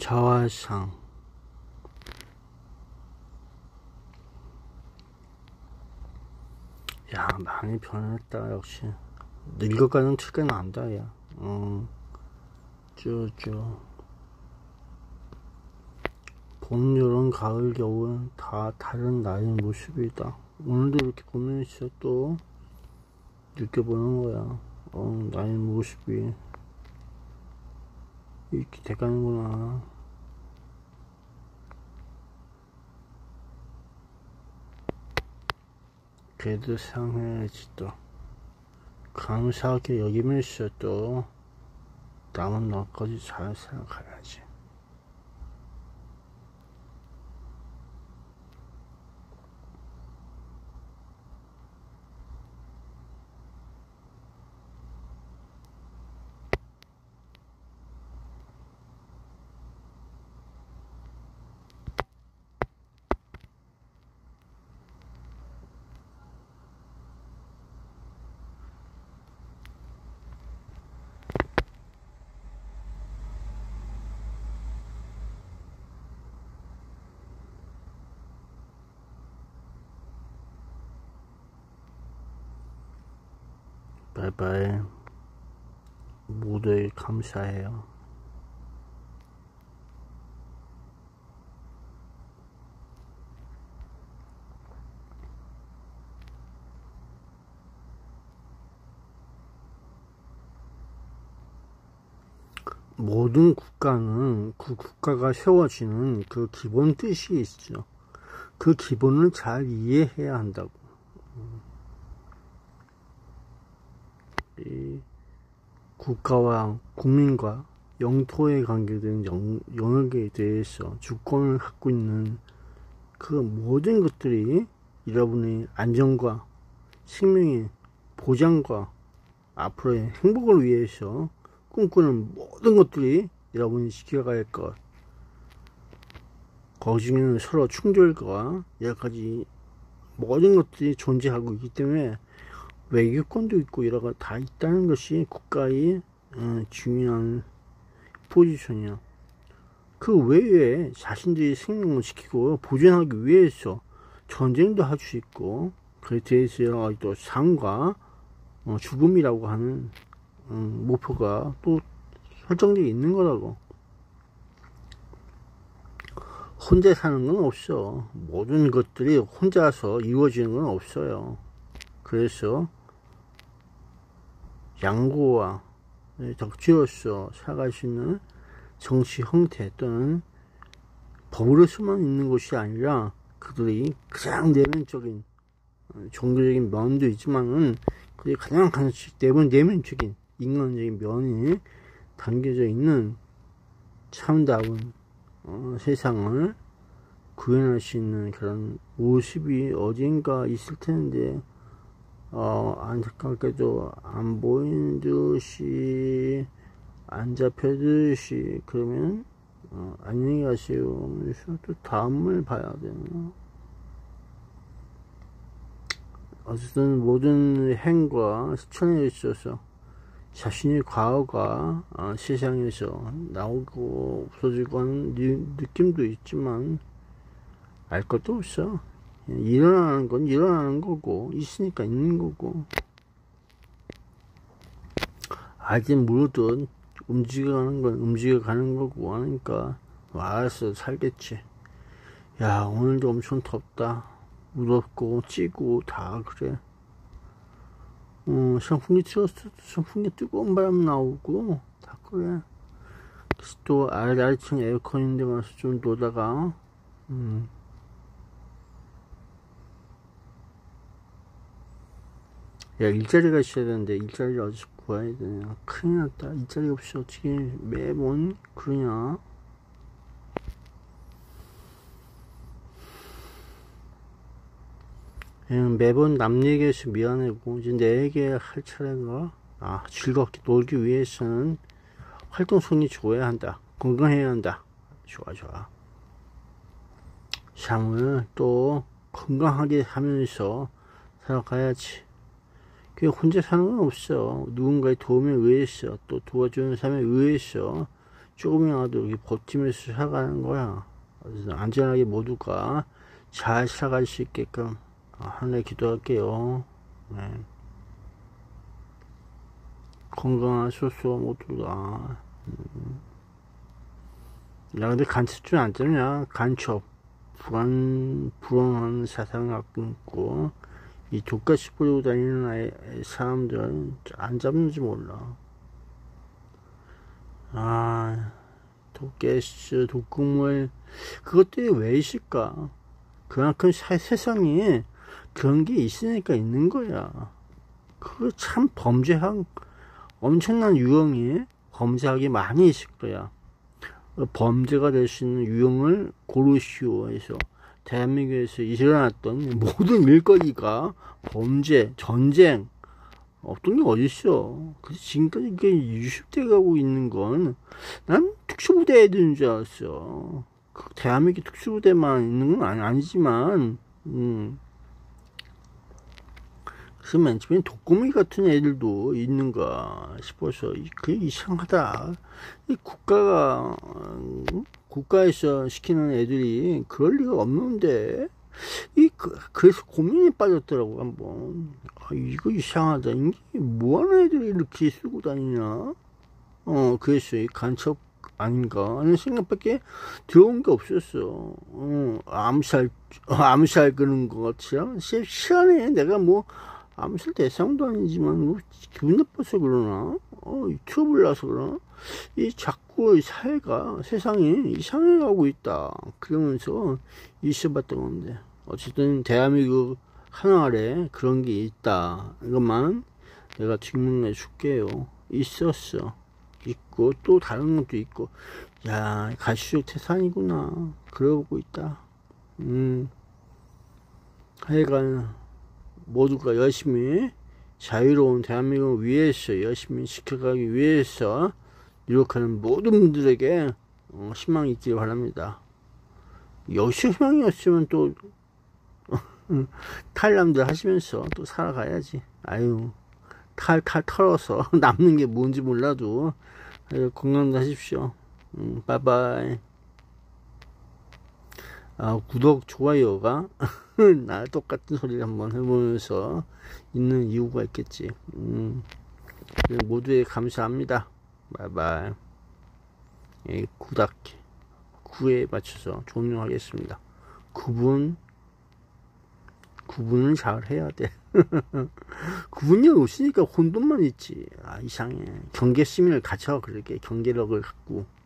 자화상. 야, 많이 변했다. 역시 늙어가는 티가 난다. 야, 쭈쭈. 봄, 여름, 가을, 겨울 다 다른 나의 모습이다. 오늘도 이렇게 보면서 또 느껴보는 거야. 나의 모습이 이렇게 돼가는구나. 그래도 생각해야지. 또 감사하게 여기면서 또 남은 너까지 잘 생각해야지. 바이바이. 모두에 감사해요. 모든 국가는 그 국가가 세워지는 그 기본 뜻이 있죠. 그 기본을 잘 이해해야 한다고. 이 국가와 국민과 영토에 관계된 영역에 대해서 주권을 갖고 있는 그 모든 것들이 여러분의 안전과 생명의 보장과 앞으로의 행복을 위해서 꿈꾸는 모든 것들이 여러분이 지켜가야 할 것. 거기 중에는 서로 충돌과 여러가지 모든 것들이 존재하고 있기 때문에 외교권도 있고 여러 가지 다 있다는 것이 국가의 중요한 포지션이야. 그 외에 자신들의 생명을 지키고 보존하기 위해서 전쟁도 할 수 있고, 그에 대해서 또 삶과 죽음이라고 하는 목표가 또 설정되어 있는 거라고. 혼자 사는 건 없어. 모든 것들이 혼자서 이루어지는 건 없어요. 그래서 양고와 덕지로서 살아갈 수 있는 정치 형태 또는 법으로서만 있는 것이 아니라 그들이 가장 내면적인 종교적인 면도 있지만은 그들이 가장 내면적인 인간적인 면이 담겨져 있는 참다운 세상을 구현할 수 있는 그런 모습이 어딘가 있을 텐데 안타깝게도 안 보이는 듯이 안 잡혀듯이. 그러면 안녕히 가세요. 그래서 또 다음을 봐야 되나. 어쨌든 모든 행과 실천에 있어서 자신의 과거가 세상에서 나오고 없어지고 하는 느낌도 있지만 알 것도 없어. 일어나는 건 일어나는 거고 있으니까 있는 거고, 알든 모르든 움직여가는 건 움직여가는 거고 하니까 알아서 살겠지. 야, 오늘도 엄청 덥다. 무덥고 찌고 다 그래. 선풍기 틀었어도 선풍기 뜨거운 바람 나오고 다 그래. 그래서 또 아래층 에어컨인데 가서 좀 놀다가 야, 일자리가 있어야 되는데 일자리를 어디서 구해야 되냐. 큰일 났다. 일자리 없이 어떻게 매번 그러냐. 매번 남 얘기해서 미안하고 이제 내 얘기 할 차례가. 즐겁게 놀기 위해서는 활동성이 좋아야 한다. 건강해야 한다. 좋아. 삶을 또 건강하게 하면서 살아가야지. 그 혼자 사는 건 없어. 누군가의 도움에 의해서 또 도와주는 사람에 의해서 조금이라도 이렇게 버티면서 살아가는 거야. 그래서 안전하게 모두가 잘 살아갈 수 있게끔 하늘에 기도할게요. 네. 건강하소서 모두가. 야, 근데 간첩 좀 안 잡냐? 간첩 불안한 사상을 갖고 있고, 이 독가시 뿌리고 다니는 사람들은 안 잡는지 몰라. 독가시, 독극물, 그것들이 왜 있을까? 그만큼 세상에 그런 게 있으니까 있는 거야. 그거 참 엄청난 유형이 범죄하기 많이 있을 거야. 범죄가 될 수 있는 유형을 고르시오 해서 대한민국에서 일어났던 모든 일거리가 범죄, 전쟁, 어떤 게 어딨어. 그래서 지금까지 이게 유습돼 가고 있는 건 난 특수부대 애들인 줄 알았어. 대한민국 특수부대만 있는 건 아니지만, 그래서 맨 처음에 독거미 같은 애들도 있는가 싶어서 그게 이상하다. 이 국가에서 시키는 애들이 그럴 리가 없는데, 그래서 고민에 빠졌더라고 한번. 이거 이상하다. 이게 뭐하는 애들이 이렇게 쓰고 다니냐. 그래서 이 간첩 아닌가 하는 생각밖에 들어온 게 없었어. 암살 그런 거 같이요. 시간에 내가 뭐 암살 대상도 아니지만 뭐 기분 나빠서 그러나, 트러블 나서 그러나, 자꾸 사회가, 세상이 이상해가고 있다 그러면서 있어봤던 건데, 어쨌든 대한민국 하나 아래 그런 게 있다, 이것만 내가 증명해 줄게요. 있었어. 있고 또 다른 것도 있고, 야, 갈수록 태산이구나 그러고 있다. 하여간 모두가 열심히 자유로운 대한민국을 위해서 열심히 지켜가기 위해서 노력하는 모든 분들에게 희망이 있기를 바랍니다. 역시 희망이었으면 또 탈남들 하시면서 또 살아가야지. 아유, 털어서 남는 게 뭔지 몰라도 건강도 하십시오. 바이바이. 구독, 좋아요가 나 똑같은 소리를 한번 해보면서 있는 이유가 있겠지. 모두에 감사합니다. 바이바이. 9에 맞춰서 종료하겠습니다. 구분을 잘 해야 돼. 구분이 없으니까 혼돈만 있지. 이상해. 경계 시민을 갖춰. 그렇게 경계력을 갖고.